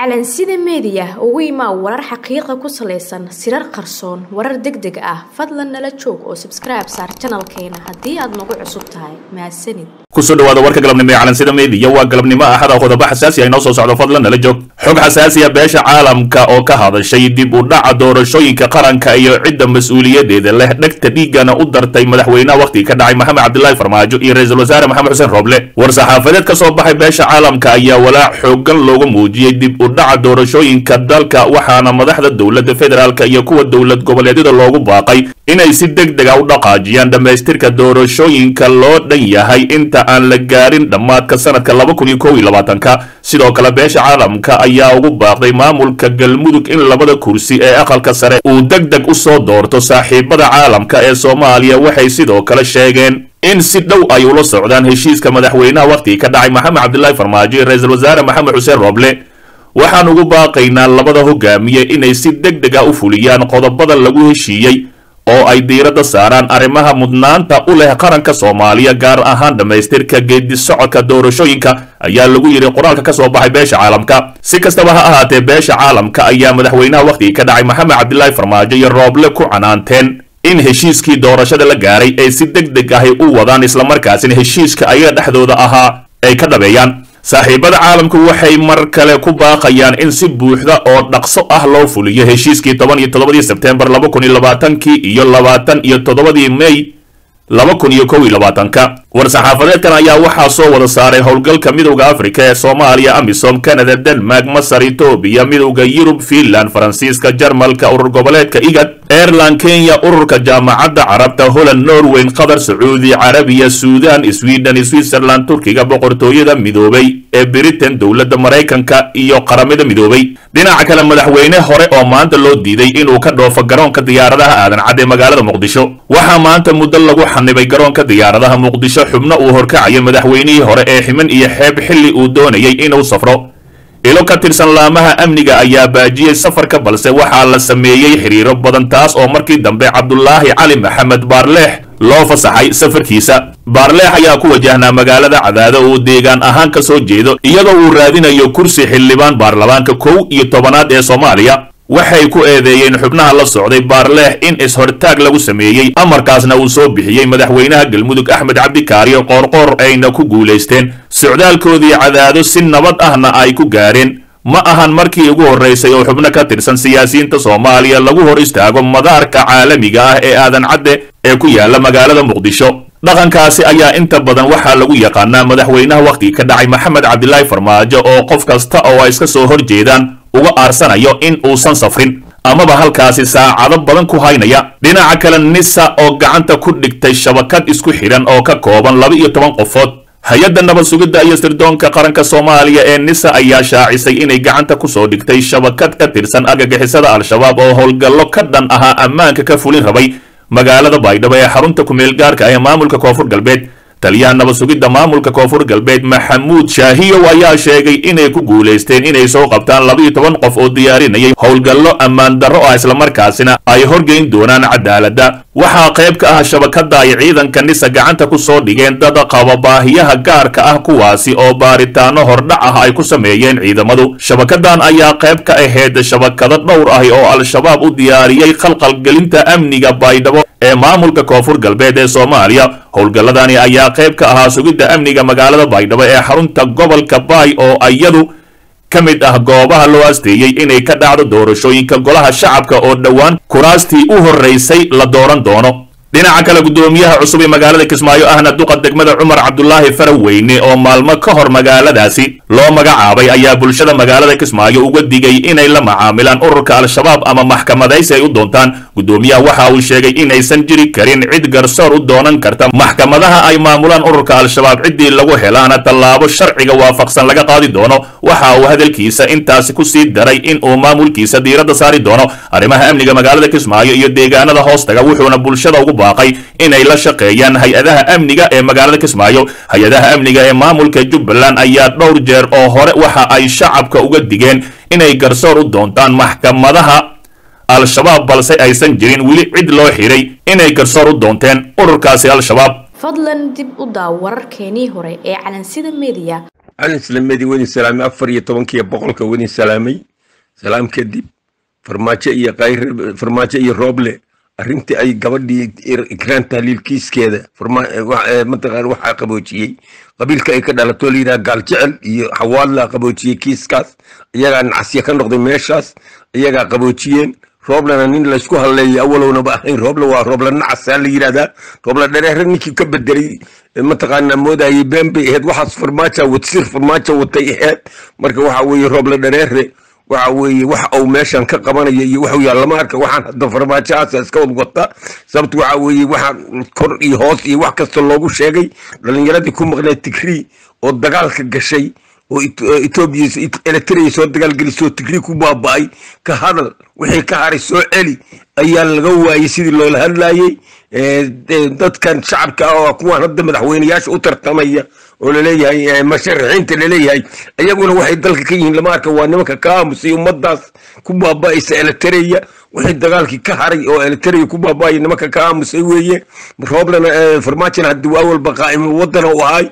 calansida media ugu imaa warar xaqiiqo ku saleysan sirar qarsoon warar degdeg ah fadlan nala joog oo subscribe saar channelkeena hadii aad nagu cusub tahay mahadsanid kusoo dhawaada warka galabnimo ee calansida media waa galabnimo ahada qodobo xasaasi ah inoo soo socdo fadlan nala joog xog xasaasi ah beesha caalamka oo ka hadashay dib u dhaca doorashooyinka qaranka iyo cidda mas'uuliyadeeda leh dhagta dhiigana u dartay madaxweynaha waqti ka dhacay Maxamed Cabdullaahi Farmaajo iyo ra'iisul wasaare Maxamed Xuseen Roble war saxaafadeed ka soo baxay beesha caalamka ayaa walaac xoogan loogu muujiyay dib u dhaca doorashooyinka dalka waxaana madaxda dawladda federaalka iyo kuwa dawlad goboleedyada loogu baaqay inay si degdeg ah u dhaqaajiyaan dhameystirka doorashooyinka loo dhan yahay inta aan la gaarin dhamaadka sanadka 2021 sidoo kale beesha caalamka ayaa ugu baaqday maamulka galmudug in labada kursi ee aqalka sare uu degdeg u soo doorto saaxiibada caalamka ee Soomaaliya waxay sidoo kale sheegeen in si dhow ay ula socdaan heshiiska madaxweynaha waqti ka dhacay Maxamed Cabdullaahi Farmaajo iyo ra'iisul wasaare Maxamed Xuseen Roble waxaan ugu baaqaynaa labada hogaamiye inay si degdeg ah u fuliyaan qodobada lagu heshiiyay oo ay diiradda saaraan arrimaha mudnaanta u leh qaranka Soomaaliya gaar ahaan dhameystirka geedi socodka doorashooyinka ayaa lagu yiri qoraalka ka soo baxay beesha caalamka si kastaba ha ahaatee beesha caalamka ayaa madaxweynaha waqti ka dhacay Maxamed Cabdullaahi Farmaajo iyo Roble ku canaanteen in heshiiskii doorashada la gaaray ay si degdeg ah u wadaan isla markaasina heshiiska ayaga dhexdooda ahaa ay ka dhabeeyaan saaxiibada caalamku waxay mar kale ku baaqayaan in si buuxda oo dhaqso ah loo fuliyo heshiiskii 17 September 2020 iyo 27 May 2021 war saxaafadeedkan ayaa waxaa soo wada saaray howlgalka midowga Afrika ee Soomaaliya AMISOM Canada Denmark Masar Ethiopia midowga Yurub Finland Faransiiska Jarmalka urur goboleedka IGAD Ireland Kenya ururka jaamacadda Carabta Holland Norway Qatar Sacuudi Carabiya Suudaan Sweden Switzerland Turkiga boqortooyada midoobay ee Britain dawladda Mareykanka iyo qaramada midoobay dhinaca kale madaxweyne hore oo maanta loo diiday inuu ka dhoofo garoonka diyaaradaha aadan cad ee magaalada Muqdisho waxa maanta muddo lagu xanibay garoonka diyaaradaha Muqdisho xubno uu horkacay madaxweynihii hore ee Ximen iyo Xeeb xilli uu doonayay inuu safro ilo ka tirsan laamaha amniga ayaa baajiyay safarka balse waxaa la sameeyay xiriiro badan taas oo markii dambe Cabdullaahi Cali Maxamed Baarleex loo fasaxay safarkiisa Baarleex ayaa ku wajahnaa magaalada Cadaado oo deegaan ahaan ka soo jeedo iyadoo uu raadinayo kursi xildhibaan baarlamaanka 11aad ee Soomaaliya waxay ku eedeeyeen xubnaha la socday Baarleex in is-hortaag lagu sameeyay amarkaasna uu soo bixiyay madaxweynaha galmudug Axmed Cabdi Kaariyo Qoorqoor ayna ku guuleysteen socdaalkoodii Cadaado si nabad ahna ay ku gaareen ma ahan markii ugu horeysay oo xubno ka tirsan siyaasiyiinta Soomaaliya lagu hor istaago madaarka caalamiga ah ee aadan cadde ee ku yaala magaalada Muqdisho dhaqankaasi ayaa inta badan waxaa lagu yaqaanaa madaxweynaha waqti ka dhacay Maxamed Cabdullaahi Farmaajo oo qof kasta oo ay iska soo horjeedaan uga aarsanayo in uusan safrin amaba halkaasi saacado badan ku haynaya dhinaca kale NISA oo gacanta ku dhigtay shabakad isku xiran oo ka kooban 12 qofood hay'adda nabad sugidda iyo sirdoonka qaranka Soomaaliya ee NISA ayaa shaacisay inay gacanta ku soo dhigtay shabakad ka tirsan argagixisada Al-Shabaab oo howlgallo ka dhan ahaa ammaanka ka fulin rabay magaalada Baydhabo ee xarunta ku meel gaarka ah ee maamulka Koonfur Galbeed taliyaha nabad sugidda maamulka Koonfur Galbeed Maxamuud Shaahiyo ayaa sheegay inay ku guuleysteen inay soo qabtaan 12 qof oo diyaarinayay howlgallo ammaan darro ah isla markaasina ay horgeyn doonaan cadaaladda waxaa qayb ka ah shabakada ay ciidanka NISA gacanta ku soo dhigeen dad qaba baahiyaha gaarka ah kuwaasi oo baaritaano hordhac ah ay ku sameeyeen ciidamadu shabakadan ayaa qayb ka ahayd shabakado dhowr ah oo Al-Shabaab u diyaariyay khalkhalgelinta amniga Baydhabo ee maamulka Koonfur Galbeed ee Soomaaliya howlgalladani ayaa qayb ka ahaa sugidda amniga magaalada Baydhabo ee xarunta gobolka Baay oo ayadu kamid ah goobaha loo asteeyay inay ka dhacdo doorashooyinka golaha shacabka oo dhawaan kuraastii u horeysay la dooran doono dhinaca kale gudoomiyaha cusub ee magaalada Kismaayo ahna duqa degmada Cumar Cabdullaahi Faraweyne oo maalmo ka hor magaaladaasi loo magacaabay ayaa bulshada magaalada Kismaayo uga digay inay la macaamilaan ururka Al-Shabaab ama maxkamadaysi ay u doontaan gudoomiyaha waxa uu sheegay inaysan jiri karin cid garsoor u doonan karta maxkamadaha ay maamulaan ururka Al-Shabaab cidii lagu helaana tallaabo sharciga waafaqsan laga qaadi doono waxa uu hadalkiisa intaasi ku sii daray in uu maamulkiisa diiradda saari doono arrimaha amniga magaalada Kismaayo iyo deegaanada hoostaga wuxuuna bulshada ugu baaqay inay la shaqeeyaan hay'adaha amniga ee magaalada Kismaayo hay'adaha amniga ee maamulka Jubbaland ayaa dhowr jeer oo hore waxa ay shacabka uga digeen inay garsoor u doontaan maxkamadaha Al-Shabaab balse aysan jirin wili cid loo xiray inay garsoor u doonteen ururkaasi Al-Shabaab fadlan dib u daaw wararkeenii hore ee calansida media أنا سلمي وني سلامي أفر يتوانكي بقولك وني سلامي سلام كديب فرماجة غير فرماجة روبلي أرنتي أي قبل إكران تهليل كيس كذا منطقة وحا قبوتشي قبيل كأي كده لطولي دا قال جعل حوالا قبوتشي كيس كاس يجا نعسيا كان نقضي ميشاس يجا قبوتشيين روبلا نين لا اسكو هلي اول ونباحين روبلا نعسا اللي يرادا روبلا درير نيكي كبدري منطقة مودا يبين بيهد واحد فرماجة وتصير فرماجة وتيهد مركا waxa weeye روبلا درير waxa weeye wax oo meeshan ka qabanaya iyo wax yaala ma arka waxaan hadda farmaajaas iska wada sababtu waxa weeye waxaan kor iyo hoos iyo wax kasta loogu sheegay dhalinyaradii ku maqnay tikri oo dagaalka gashay oo Ethiopia Eritrea soo dagaal galisoo tikri ku baabay ka hadal wixii ka haray soo celi ayaa laga waayay sidii loo hadlayay dadkan shacabka oo kuwa hadda madaxweynayaasha u tartamaya oo leeyahay masharixiinta leeyahay ayaguna waxay dalka ka yihiin lama arka waa nimanka ka aamusay ummadaas ku baabaaysa Eritrea wixii dagaalkii ka haray oo Eritrea ku baabaayay nimanka ka aamusay weeye roblana farmaajina hadii awal baqaa'im wadana oo ahay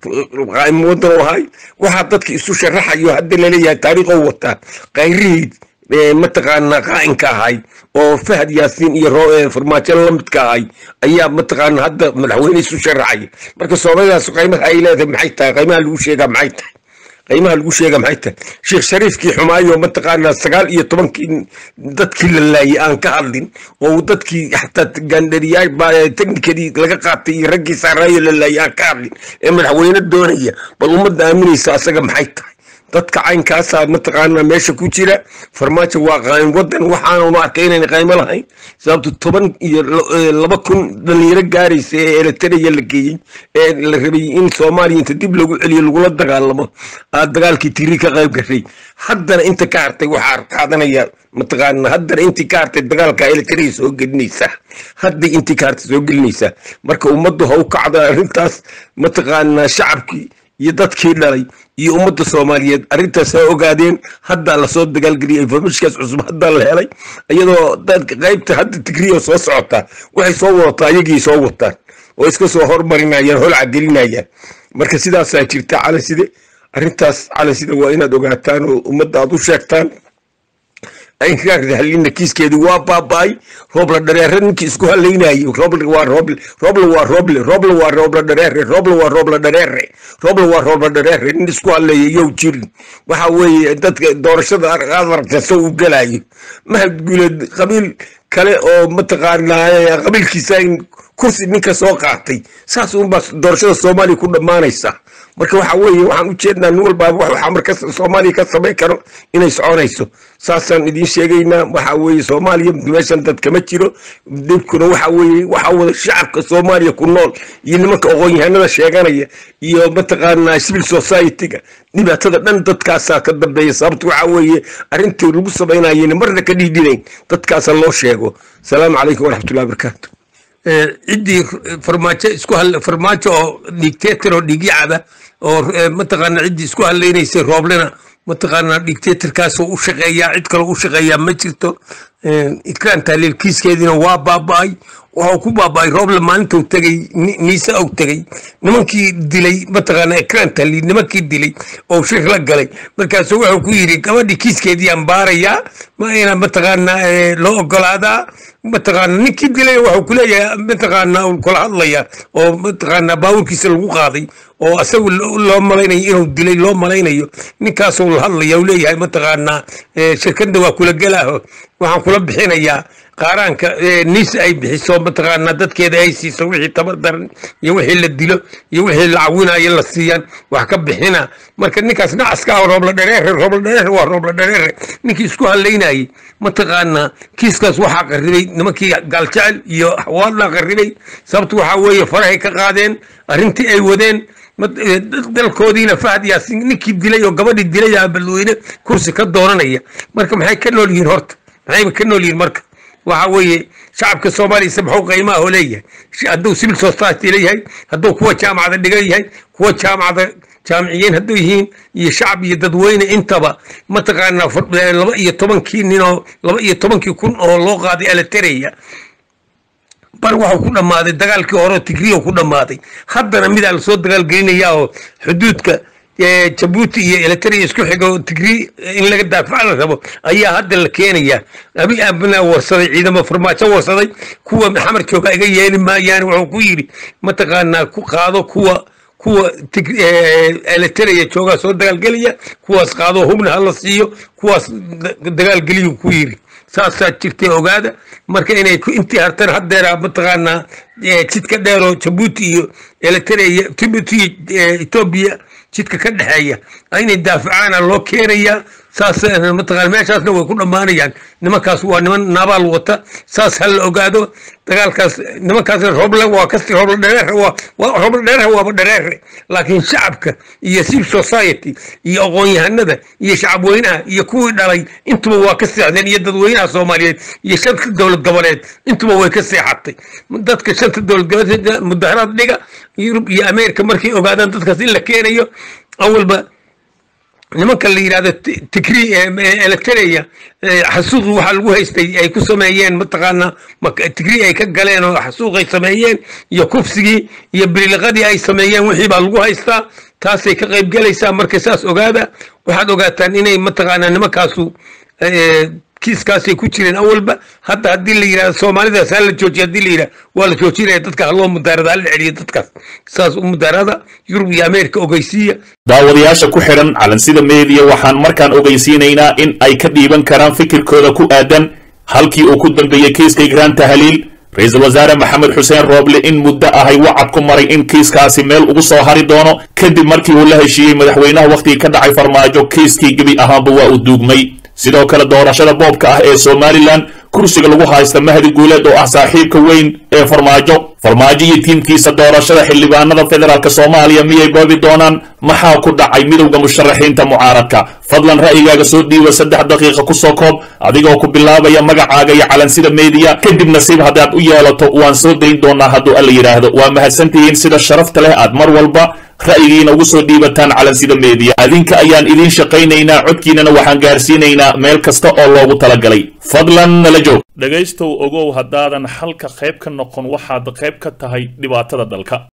waxa dadka isu sharaxayo hadda leeyahay taariikh wata qayriid mataqaana qaa'inka ahay oo Fahad Yaasin iyo farmaajo la midka ahay ayaa mataqaana hadda madaxweyne isu sharaxay marka Soomaalidaas qiimaha ay leedahay maxay tahay qiimaha lagu sheega maxay tahay qiimaha lagu sheega maxay tahay Sheekh Shariifkii xumaayo mataqaana 19 dadkii la laayay aan ka hadlin oo dadkii xataa gandariyaay baa technically laga qaatay raggii saarayo la laayay aan ka hadlin ee madaxweyne doonaya bal ummadda aaminaysa asaga maxay tahay dadka caynkaas mataqaana meesha ku jira farmaajo waa qayn wadan waxaan u arkay inay qaymo lahayn sababtu 10 iyo 2000 dhalinyaro gaaraysa ee Eritrea la geeyay ee la rabay in Soomaaliya inta dib lagu celiyo lagu la dagaalamo dagaalkii Tigray ka qayb gashay haddana inta ka hartay waxa qaadanaya mataqaana haddana intii ka hartay dagaalka Eritrea soo gelinaysa hadda intii ka hartay soo gelinaysa marka ummaddu ha u kacdo arintaas mataqaana shacabkii iyo dadkii dhalay iyo ummadda Soomaaliyeed arintaas ay ogaadeen hadda la soo dagaal galiyay informationkaas cusub hadda la helay iyadoo dadka qaybta hadda Tigray soo socota waxay soo wadataa iyagii soo wataan oo iska soo hormarinayaan hol cadelinayaan marka sidaas ay jirtaa arintaas calansida waa inaad ogaataan oo ummadda aad u sheegtaan ay halina kiiskeedu waa baabay robla dhareer ninkii isku haleynay robla waa robla dhareer nin isku haleeyay yow jirin waxa weeye dadka doorashada aragta soo galay ma guulad qabiil kale oo mataqaanaa qabiilkiisa in kursi ninka soo qaatay saas uun baa doorashada Soomaaliya ku dhamaanaysa marka waxa weeye waxaan u jeednaa nin walba waxa marka Soomaaliya ka sameey karo inay soconayso saasan idin sheegaynaa waxa weeye Soomaaliya meeshan dad kama jiro dibkuna waxa weeye waxa wada shacabka Soomaaliya ku nool iyo nimanka aqoon-yahanada sheeganaya iyo mataqaanaa civil society-ga dhibaatada dhan dadkaas ka dambeeya sababtu waxa weeye arintii lagu sameeyay marna ka dhiidinayn dadkaas loo sheego salaamu calaykum waraxmatullaahi wabarakaatuh عندي فرماجة أو ديكتاتور أو ديجيعة أو متقنا عندي اسكو هاللين يصير روبلنا متقنا ديكتاتور كاسو وشقيا عد كلو وشقيا ما جرتو إكران تالي الكيس كذي واباي وهو كوباي روبل ما أنتو تجي نيسا أو تجي نمكي دلي متقنا إكران تالي نمكي دلي أو شغلة قلي مركز هو كويري كمان دي كيس كذي أمباريا ما هنا متقنا لو قلادا متقنا نكي دلي وهو كليا متقنا وكل الله أو متقنا باور كيس الوقاضي أو أسوي لو ملاينا ينو دلي لو ملاينا نكاسو الهلا يولي هاي متقنا شركة دوا كل جلاه waxaan kula bixinayaa qaaraanka niis ay bixiso mataqaana dadkeeda ay siiso wixii tabar daran iyo wixii la dilo iyo wixii la caawinayo la siiyaan wax ka bixina marka ninkaas nacaska robla dhareer waa robla dhareer ninkii isku haleynayay mataqaana kiiskaas waxa qarribay nimankii galjacal iyo xawaadla qarribay sababtu waxa weeye farahay ka qaadeen arintii ay wadeen dalkoodiina Fahad Yaasin ninkii dilay oo gabadhii dilay balweyne kursi ka dooranaya marka maxay ka nool yihiin horta maxay ka nool yihiin marka waxa weeye shacabka Soomaaliya sabxo qiimaha oo leeyahay hadduu civil society leeyahay hadduu kuwa jaamacada dhigayahay kuwa jaamiciyiin hadduu yihiin iyo shacab iyo dadweyne intaba mataqaana 12 nin oo 12 kun oo loo qaaday Eritrea bal waxa ku dhamaaday dagaalkii hore Tigray ku dhamaaday haddana mid aan soo dagaal gelinaya oo xuduudka jabuuti iyo eritrea isku xigo tigri in laga daafacan rabo ayaa hadda la keenaya abi abna warsaday ciidamo farmaajo warsaday kuwa xamar jooga iga yeeli maayaan wuxuu ku yiri mataqaanaa ku qaado kuwa eritrea jooga soo dagaalgelaya kuwaas qaado hubna hala siiyo kuwaas dagaalgeliyo ku yiri saasaa jirtay ogaada marka inay intii hartan haddeera mataqaanaa jidka dheero jabuuti iyo eritrea jabuuti etoobiya jidka ka dhaxeeya inay daafacaana loo keenaya saas mataqaanaa meeshaasna way ku dhammaanayaan nimankaas waa niman nabaal wata saas hal ogaado dagaalkaas nimankaas roobla waa kasi roobla dheer waa dheer laakiin shacabka iyo civil society iyo aqoon-yahanada iyo shacab weynaha iyo kuwii dhalay intuba waa ka seexdeen iyo dadweynaha Soomaaliyeed iyo shanta dawlad goboleed intuba way ka seexatay dadka shanta dawlad goboleed mudaharaad dhiga Yurub iyo Ameerika markay ogaadaan dadkaas in la keenayo awalba nimanka la yiraahdo tigri eritrea xasuuq waxa lagu haystay ay ku sameeyeen mataqaana tigri ay ka galeen oo xasuuq ay sameeyeen iyo kufsigii iyo biriqadii ay sameeyeen wixii baa lagu haystaa taasay ka qayb galaysaa marka saas ogaada waxaad ogaataan inay mataqaana nimankaasu kiiskaasay ku jireen awalba hadda haddii la yiraahdo Soomaalidaas hal la joojiyo haddii la yiraahdo waa la joojinaya dadka loo mudaarada la celiyo dadkaas saas u mudaarada Yurub iyo Ameerika ogeysiya daawadayaasha ku xiran calansida media waxaan markaan ogeysiinaynaa in ay ka dhiiban karaan fikirkooda ku aadan halkii uu ku dambeeyay kiiska Igraan Tahliil ra'iisul wasaare Maxamed Xuseen Rooble in muddo ahay wacad ku maray in kiiskaasi meel ugu soo hari doono kadib markii uu la heshiiyay madaxweynaha waqtiga ka dhacay farmaajo kiiskii gabi ahaanba waa uu duugmay sidoo kale doorashada boobka ah ee Somaliland kursiga lagu haysta Mahdi Guuleed oo ah saaxiibka weyn ee farmaajo iyo tiimkiisa doorashada xildhibaanada federaalka Soomaaliya miyay boobi doonaan maxaa ku dhacay midowga musharaxiinta mucaaradka fadlan ra'yigaaga soo dhiiba 3 daqiiqo ku soo koob adigoo ku bilaabaya magacaaga iyo calansida media kadib nasiib hadaad u yeelato waan soo dayn doonaa hadduu alla yiraahdo waa mahadsantihiin sida sharafta leh aad mar walba ra'yigiina ugu soo dhiibataan calansida media adinka ayaan idin shaqaynaynaa codkiinana waxaan gaarsiinaynaa meel kasta oo loogu talagalay fadlan nala joog dhagaystow ogow haddaadan halka qayb ka noqon waxaad qayb ka tahay dhibaatada dalka